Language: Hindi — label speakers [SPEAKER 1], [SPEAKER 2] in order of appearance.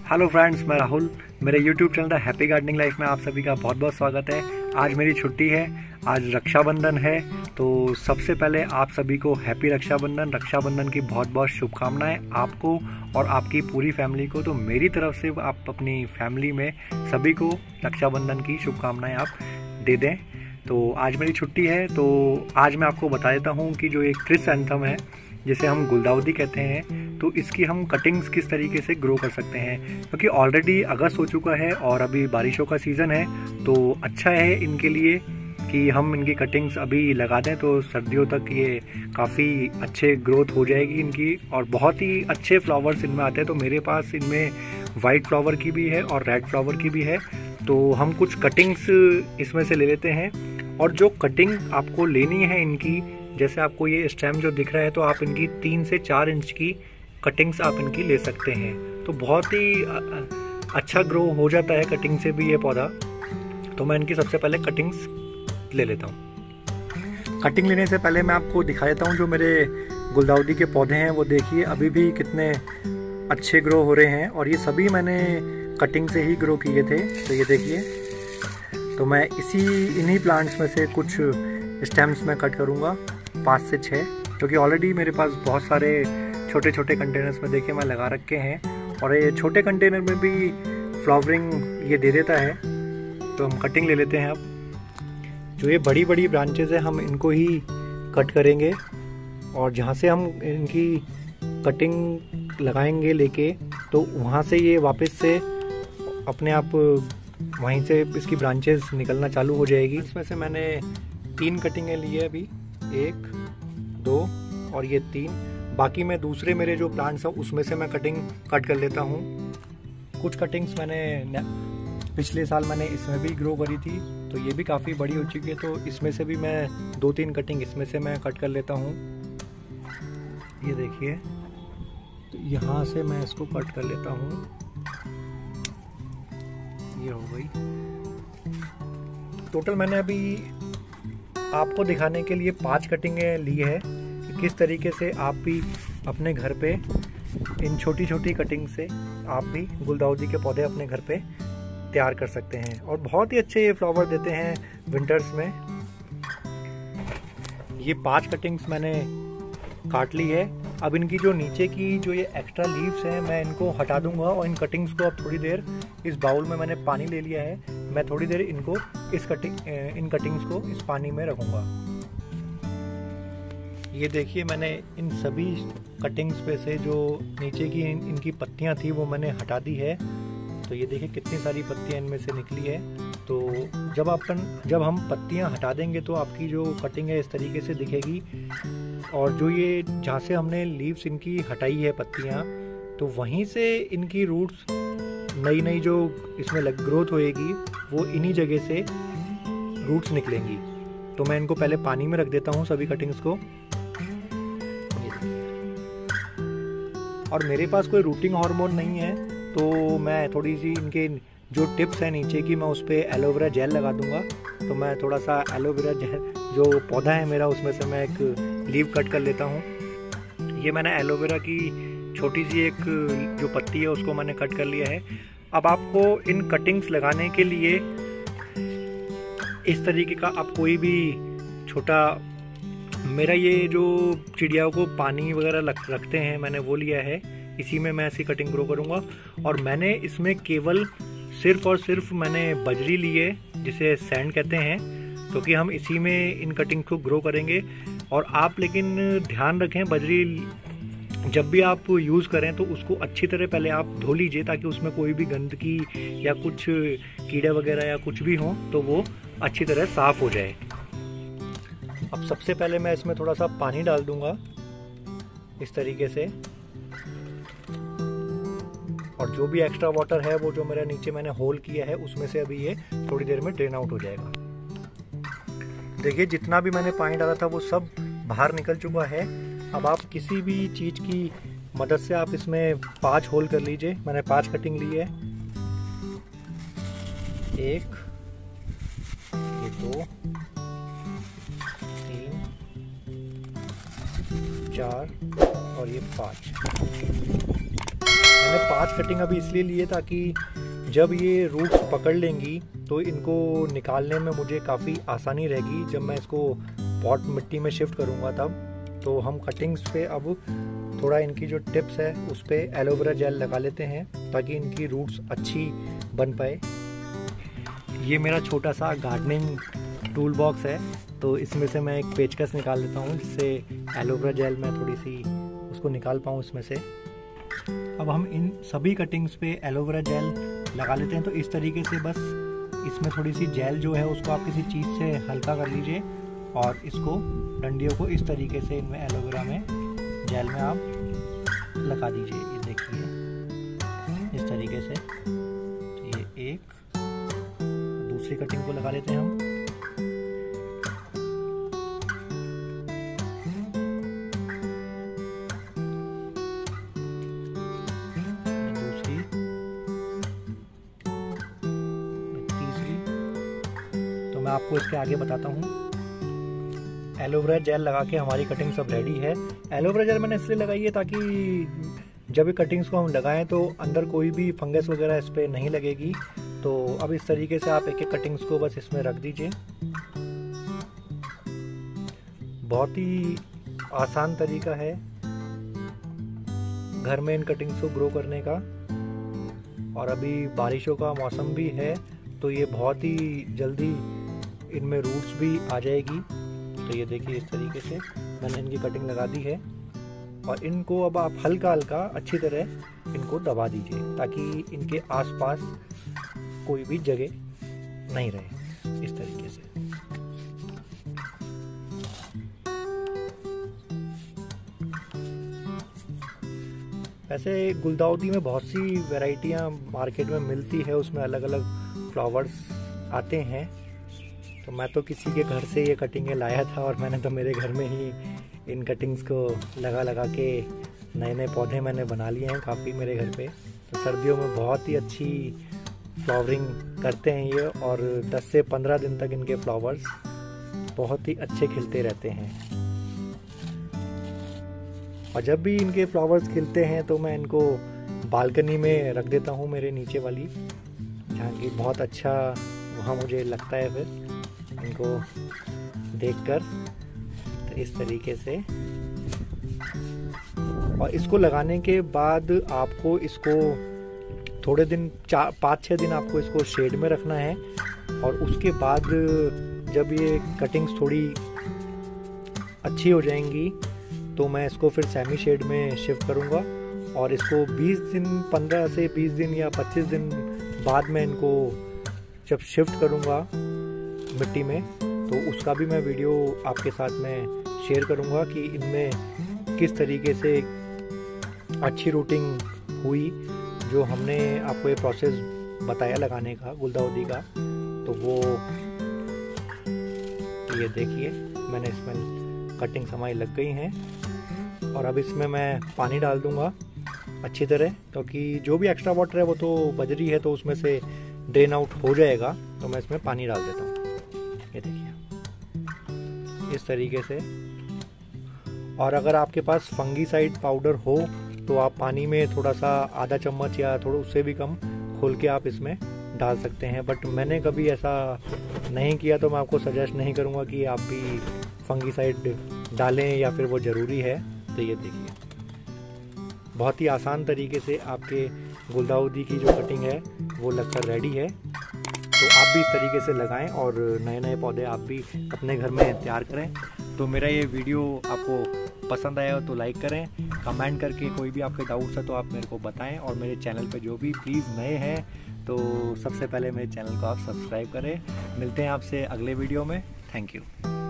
[SPEAKER 1] हेलो फ्रेंड्स, मैं राहुल। मेरे YouTube channel the happy gardening life में आप सभी का बहुत बहुत स्वागत है। आज मेरी छुट्टी है, आज रक्षाबंधन है, तो सबसे पहले आप सभी को हैप्पी रक्षाबंधन। रक्षाबंधन की बहुत बहुत शुभकामनाएं आपको और आपकी पूरी फैमिली को। तो मेरी तरफ से आप अपनी फैमिली में सभी को रक्षाबंधन की शुभकामनाएं आप दे दें। तो आज मेरी छुट्टी है, तो आज मैं आपको बता देता हूँ कि जो एक क्रिसैंथम है जिसे हम गुलदाउदी कहते हैं, तो इसकी हम कटिंग्स किस तरीके से ग्रो कर सकते हैं। क्योंकि ऑलरेडी अगस्त हो चुका है और अभी बारिशों का सीज़न है, तो अच्छा है इनके लिए कि हम इनकी कटिंग्स अभी लगा दें, तो सर्दियों तक ये काफ़ी अच्छे ग्रोथ हो जाएगी इनकी और बहुत ही अच्छे फ्लावर्स इनमें आते हैं। तो मेरे पास इनमें वाइट फ्लावर की भी है और रेड फ्लावर की भी है, तो हम कुछ कटिंग्स इसमें से ले लेते हैं। और जो कटिंग आपको लेनी है इनकी, जैसे आपको ये स्टेम जो दिख रहा है, तो आप इनकी 3 से 4 इंच की कटिंग्स आप इनकी ले सकते हैं। तो बहुत ही अच्छा ग्रो हो जाता है कटिंग से भी ये पौधा। तो मैं इनकी सबसे पहले कटिंग्स ले लेता हूँ। कटिंग लेने से पहले मैं आपको दिखा देता हूँ जो मेरे गुलदाउदी के पौधे हैं, वो देखिए अभी भी कितने अच्छे ग्रो हो रहे हैं। और ये सभी मैंने कटिंग से ही ग्रो किए थे। तो ये देखिए, तो मैं इन्हीं प्लांट्स में से कुछ स्टेम्स में कट करूँगा 5 से 6, क्योंकि ऑलरेडी मेरे पास बहुत सारे छोटे छोटे कंटेनर्स में देखिए मैं लगा रखे हैं और ये छोटे कंटेनर में भी फ्लावरिंग ये दे देता है। तो हम कटिंग ले लेते हैं। अब जो ये बड़ी बड़ी ब्रांचेज है हम इनको ही कट करेंगे, और जहाँ से हम इनकी कटिंग लगाएंगे लेके, तो वहाँ से ये वापस से अपने आप वहीं से इसकी ब्रांचेस निकलना चालू हो जाएगी। इसमें से मैंने 3 कटिंगें ली है अभी, 1, 2 और ये 3। बाकी मैं दूसरे मेरे जो प्लांट्स हैं उसमें से मैं कट कर लेता हूँ। कुछ कटिंग्स मैंने पिछले साल मैंने इसमें भी ग्रो करी थी, तो ये भी काफ़ी बड़ी हो चुकी है। तो इसमें से भी मैं 2-3 कटिंग इसमें से मैं कट कर लेता हूँ। ये देखिए, तो यहाँ से मैं इसको कट कर लेता हूँ। ये हो गई। टोटल मैंने अभी आपको दिखाने के लिए 5 कटिंगें ली है कि किस तरीके से आप भी अपने घर पे इन छोटी छोटी कटिंग से आप भी गुलदाउदी के पौधे अपने घर पे तैयार कर सकते हैं। और बहुत ही अच्छे ये फ्लावर देते हैं विंटर्स में। ये 5 कटिंग्स मैंने काट ली है। अब इनकी जो नीचे की जो ये एक्स्ट्रा लीव्स हैं मैं इनको हटा दूंगा, और इन कटिंग्स को अब थोड़ी देर इस बाउल में मैंने पानी ले लिया है, मैं थोड़ी देर इनको इन कटिंग्स को इस पानी में रखूंगा। ये देखिए, मैंने इन सभी कटिंग्स पे से जो नीचे की इनकी पत्तियां थी वो मैंने हटा दी है। तो ये देखिए कितनी सारी पत्तियां इनमें से निकली है। तो जब हम पत्तियां हटा देंगे तो आपकी जो कटिंग है इस तरीके से दिखेगी। और जो ये जहाँ से हमने लीव्स इनकी हटाई है पत्तियां, तो वहीं से इनकी रूट्स नई जो इसमें ग्रोथ होएगी वो इन्हीं जगह से रूट्स निकलेंगी। तो मैं इनको पहले पानी में रख देता हूँ सभी कटिंग्स को। और मेरे पास कोई रूटिंग हार्मोन नहीं है, तो मैं थोड़ी सी इनके जो टिप्स हैं नीचे की, मैं उस पर एलोवेरा जेल लगा दूंगा। तो मैं थोड़ा सा एलोवेरा जेल, जो पौधा है मेरा, उसमें से मैं एक लीव कट कर लेता हूँ। ये मैंने एलोवेरा की छोटी सी एक जो पत्ती है उसको मैंने कट कर लिया है। अब आपको इन कटिंग्स लगाने के लिए इस तरीके का आप कोई भी छोटा, मेरा ये जो चिड़ियाओं को पानी वगैरह रखते हैं मैंने वो लिया है, इसी में मैं ऐसी कटिंग ग्रो करूँगा। और मैंने इसमें केवल सिर्फ और सिर्फ मैंने बजरी ली है, जिसे सैंड कहते हैं, क्योंकि हम इसी में इन कटिंग को ग्रो करेंगे। और आप लेकिन ध्यान रखें, बजरी जब भी आप यूज़ करें तो उसको अच्छी तरह पहले आप धो लीजिए, ताकि उसमें कोई भी गंदगी या कुछ कीड़े वगैरह या कुछ भी हो तो वो अच्छी तरह साफ़ हो जाए। अब सबसे पहले मैं इसमें थोड़ा सा पानी डाल दूंगा इस तरीके से, और जो भी एक्स्ट्रा वाटर है वो जो मेरा नीचे मैंने होल किया है उसमें से अभी ये थोड़ी देर में ड्रेन आउट हो जाएगा। देखिए, जितना भी मैंने पानी डाला था वो सब बाहर निकल चुका है। अब आप किसी भी चीज़ की मदद से आप इसमें 5 होल कर लीजिए। मैंने 5 कटिंग ली है, 1, ये 2, 3, 4 और ये 5। मैंने 5 कटिंग अभी इसलिए लिए ताकि जब ये रूट्स पकड़ लेंगी तो इनको निकालने में मुझे काफ़ी आसानी रहेगी। जब मैं इसको पॉट मिट्टी में शिफ्ट करूँगा तब तो हम कटिंग्स पे अब थोड़ा इनकी जो टिप्स है उस पर एलोवेरा जेल लगा लेते हैं ताकि इनकी रूट्स अच्छी बन पाए। ये मेरा छोटा सा गार्डनिंग टूल बॉक्स है, तो इसमें से मैं एक पेचकस निकाल लेता हूँ जिससे एलोवेरा जेल मैं थोड़ी सी उसको निकाल पाऊँ इसमें से। अब हम इन सभी कटिंग्स पे एलोवेरा जेल लगा लेते हैं। तो इस तरीके से बस इसमें थोड़ी सी जेल जो है उसको आप किसी चीज़ से हल्का कर लीजिए और इसको डंडियों को इस तरीके से इनमें एलोवेरा में जेल में आप लगा दीजिए। ये देखिए इस तरीके से। तो ये एक, दूसरी कटिंग को लगा लेते हैं हम। दूसरी, तीसरी। तो मैं आपको इसके आगे बताता हूँ। एलोवेरा जेल लगा के हमारी कटिंग सब रेडी है। एलोवेरा जेल मैंने इसलिए लगाई है ताकि जब ये कटिंग्स को हम लगाएं तो अंदर कोई भी फंगस वगैरह इस पर नहीं लगेगी। तो अब इस तरीके से आप एक एक कटिंग्स को बस इसमें रख दीजिए। बहुत ही आसान तरीका है घर में इन कटिंग्स को ग्रो करने का। और अभी बारिशों का मौसम भी है तो ये बहुत ही जल्दी इनमें रूट्स भी आ जाएगी। तो ये देखिए इस तरीके से मैंने इनकी कटिंग लगा दी है और इनको अब आप हल्का हल्का अच्छी तरह इनको दबा दीजिए ताकि इनके आसपास कोई भी जगह नहीं रहे। इस तरीके से वैसे गुलदाउदी में बहुत सी वैरायटियां मार्केट में मिलती है, उसमें अलग अलग फ्लावर्स आते हैं। तो मैं तो किसी के घर से ये कटिंगें लाया था और मैंने तो मेरे घर में ही इन कटिंग्स को लगा लगा के नए नए पौधे मैंने बना लिए हैं काफ़ी मेरे घर पे। तो सर्दियों में बहुत ही अच्छी फ्लावरिंग करते हैं ये और 10 से 15 दिन तक इनके फ्लावर्स बहुत ही अच्छे खिलते रहते हैं। और जब भी इनके फ्लावर्स खिलते हैं तो मैं इनको बालकनी में रख देता हूँ मेरे नीचे वाली, जहाँ की बहुत अच्छा वहाँ मुझे लगता है फिर इनको देखकर। तो इस तरीके से और इसको लगाने के बाद आपको इसको थोड़े दिन 5-6 दिन आपको इसको शेड में रखना है। और उसके बाद जब ये कटिंग्स थोड़ी अच्छी हो जाएंगी तो मैं इसको फिर सेमी शेड में शिफ्ट करूँगा और इसको 20 दिन 15 से 20 दिन या 25 दिन बाद में इनको जब शिफ्ट करूँगा मिट्टी में तो उसका भी मैं वीडियो आपके साथ में शेयर करूँगा कि इनमें किस तरीके से अच्छी रूटिंग हुई। जो हमने आपको ये प्रोसेस बताया लगाने का गुलदाउदी का, तो वो ये देखिए मैंने इसमें कटिंग समाई लग गई हैं। और अब इसमें मैं पानी डाल दूंगा अच्छी तरह, क्योंकि जो भी एक्स्ट्रा वाटर है वो तो बजरी है तो उसमें से ड्रेन आउट हो जाएगा। तो मैं इसमें पानी डाल देता हूँ। ये देखिए इस तरीके से। और अगर आपके पास फंगीसाइड पाउडर हो तो आप पानी में थोड़ा सा आधा चम्मच या थोड़ा उससे भी कम खोल के आप इसमें डाल सकते हैं। बट मैंने कभी ऐसा नहीं किया तो मैं आपको सजेस्ट नहीं करूँगा कि आप भी फंगीसाइड डालें या फिर वो ज़रूरी है। तो ये देखिए बहुत ही आसान तरीके से आपके गुलदाउदी की जो कटिंग है वो लगकर रेडी है। तो आप भी इस तरीके से लगाएं और नए नए पौधे आप भी अपने घर में तैयार करें। तो मेरा ये वीडियो आपको पसंद आया हो तो लाइक करें, कमेंट करके कोई भी आपके डाउट्स है तो आप मेरे को बताएं। और मेरे चैनल पे जो भी प्लीज़ नए हैं तो सबसे पहले मेरे चैनल को आप सब्सक्राइब करें। मिलते हैं आपसे अगले वीडियो में। Thank you.